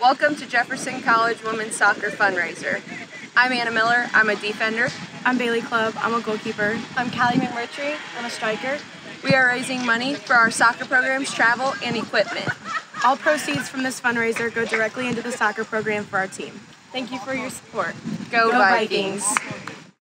Welcome to Jefferson College Women's Soccer Fundraiser. I'm Anna Miller, I'm a defender. I'm Bailey Clubb, I'm a goalkeeper. I'm Callie McMurtry, I'm a striker. We are raising money for our soccer programs, travel, and equipment. All proceeds from this fundraiser go directly into the soccer program for our team. Thank you for your support. Go Vikings!